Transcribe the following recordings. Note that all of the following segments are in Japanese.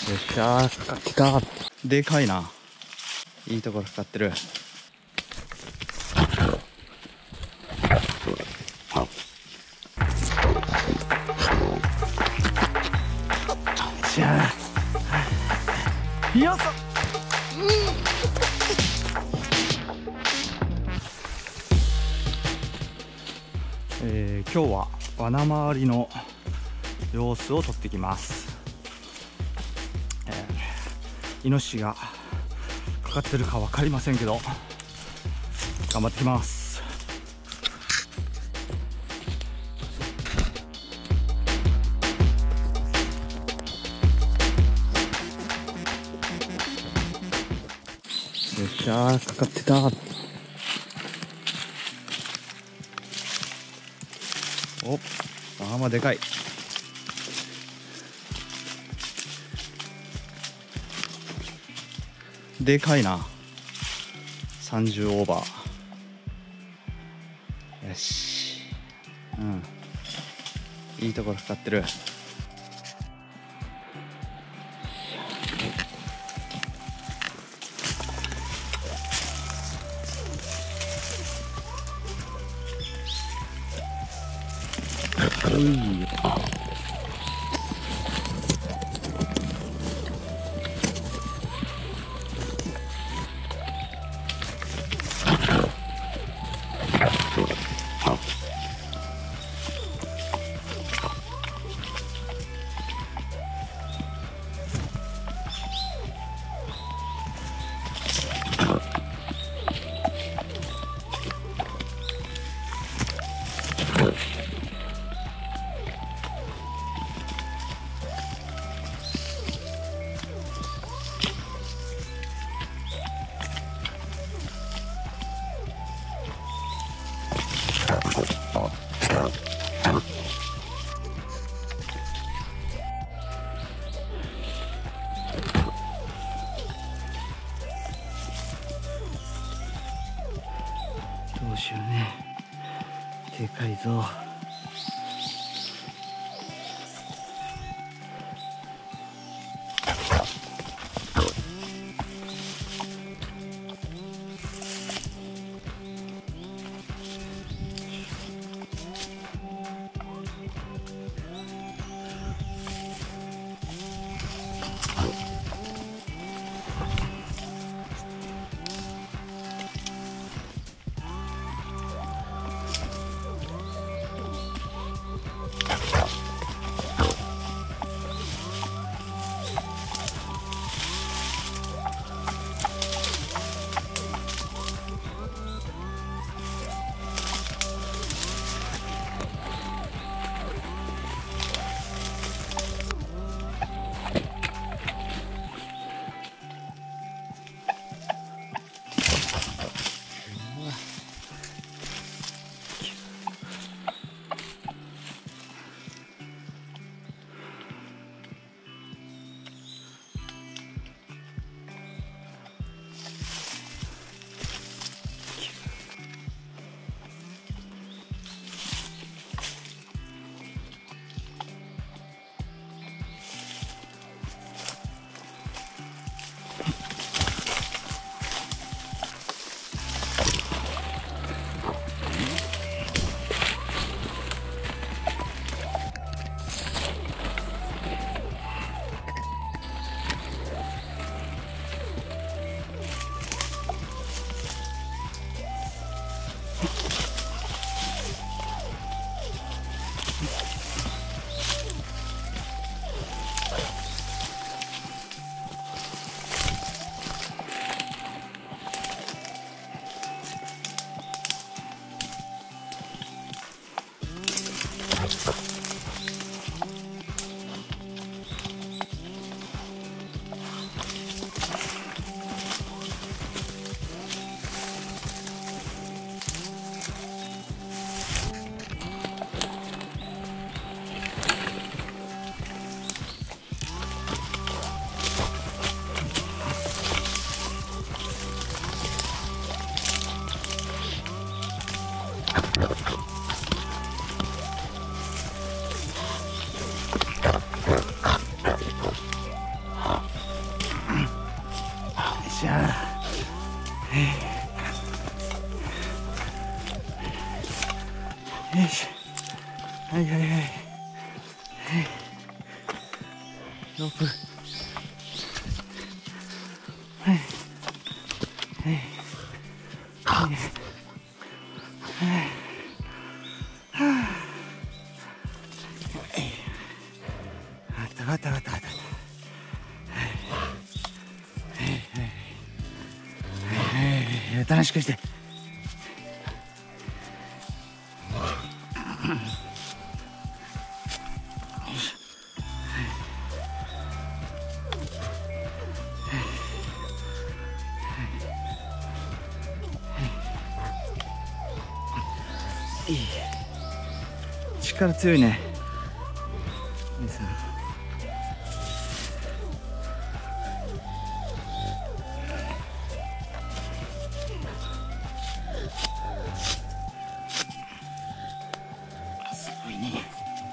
っしゃー、かかってきた。でかいな。いいところかかってる。じゃあよっそ、今日は罠回りの様子を撮ってきます。イノシシがかかってるか分かりませんけど頑張ってきます。よっしゃー、かかってた。お、まあでかい。でかいな。30オーバー。よし、うん、いいところかかってる。うい、どうしようね、でかいぞ。 ロープ。はい。はい。はい。はい。あったあったあったあった。はい。はい。楽しくして。力強いね。兄さん。すごいね。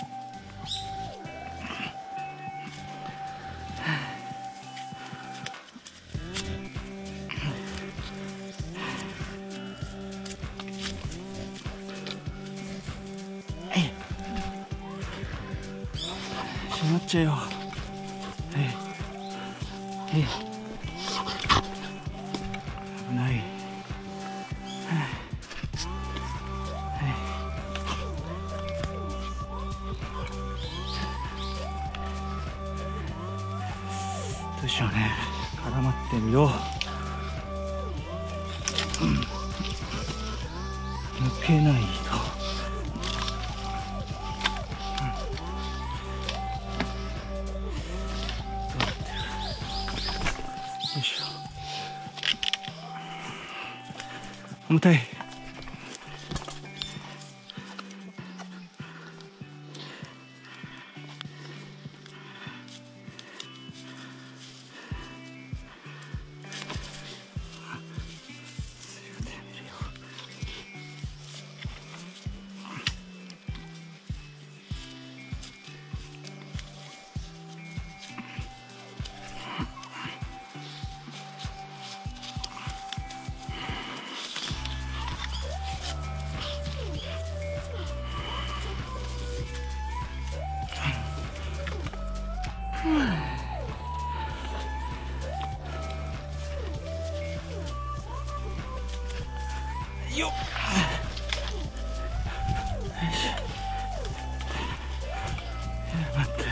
しまっちゃうよ。危ない。どうしようね。絡まってるよ。抜けないと。よいしょ。重たい。よっ。待って。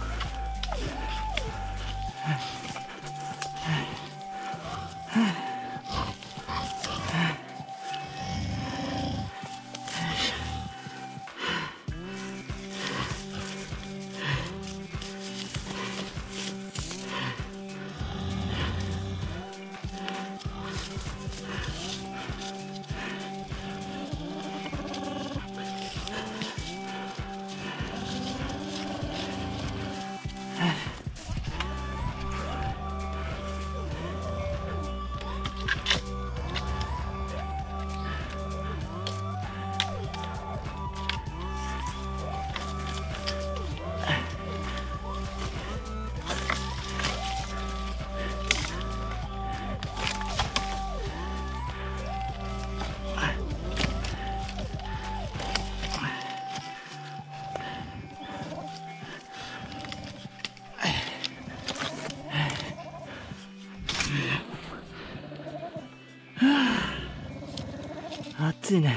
暑いね。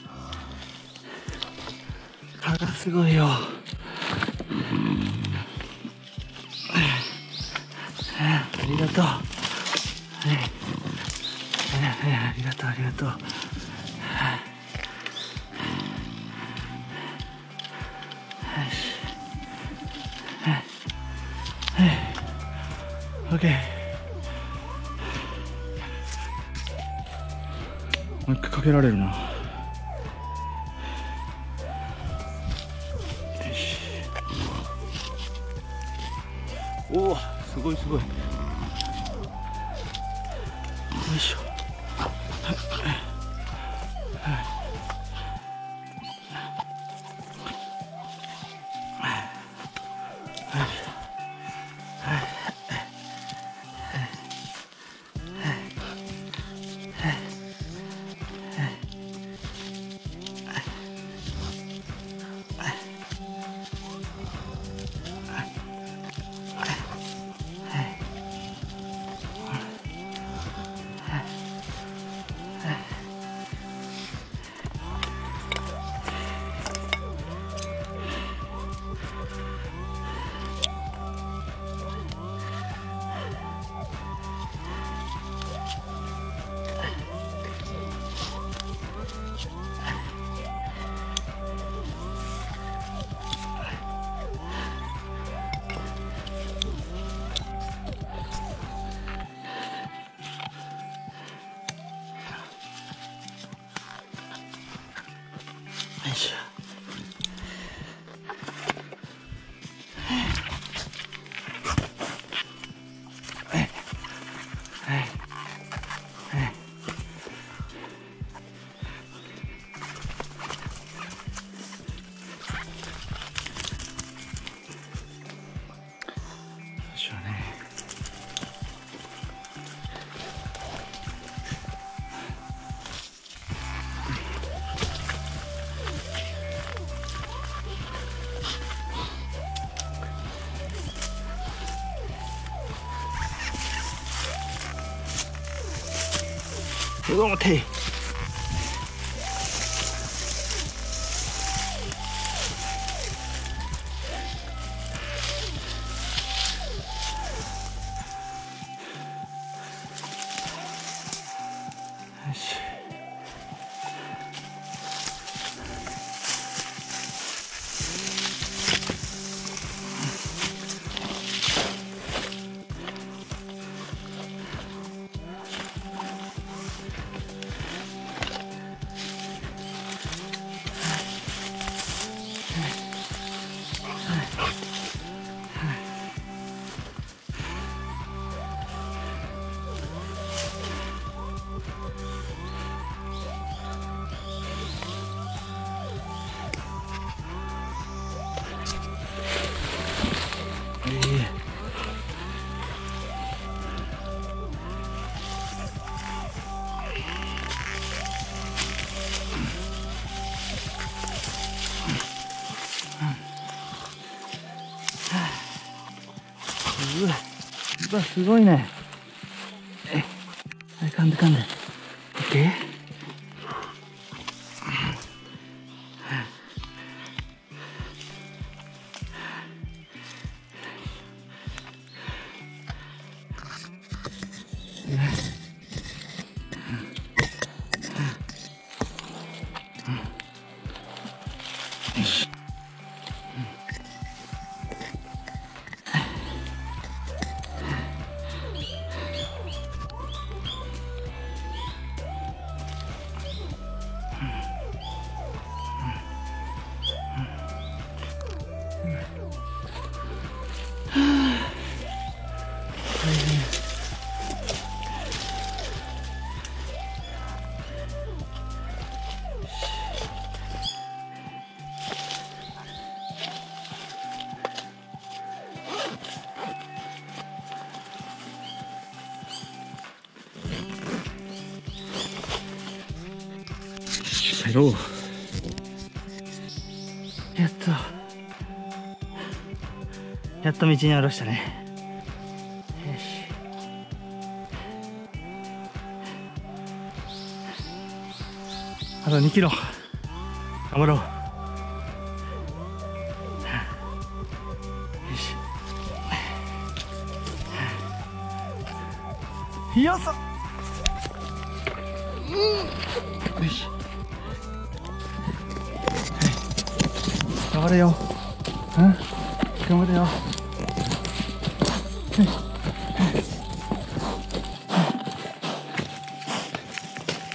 蚊がすごいよ。ありがとう。ありがとうありがとう。オッケー。もう一回かけられるな。よし。おお、すごいすごい。よいしょ。 しょ。うわ、待て。よし。うわ、すごいね。噛んで噛んで。オッケー。帰ろう。やっと道に下ろしたね。よし。あと2キロ頑張ろう。よし。よっそ。よし。頑張れよ。頑張れよ。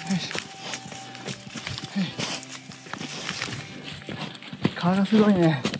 川がすごいね。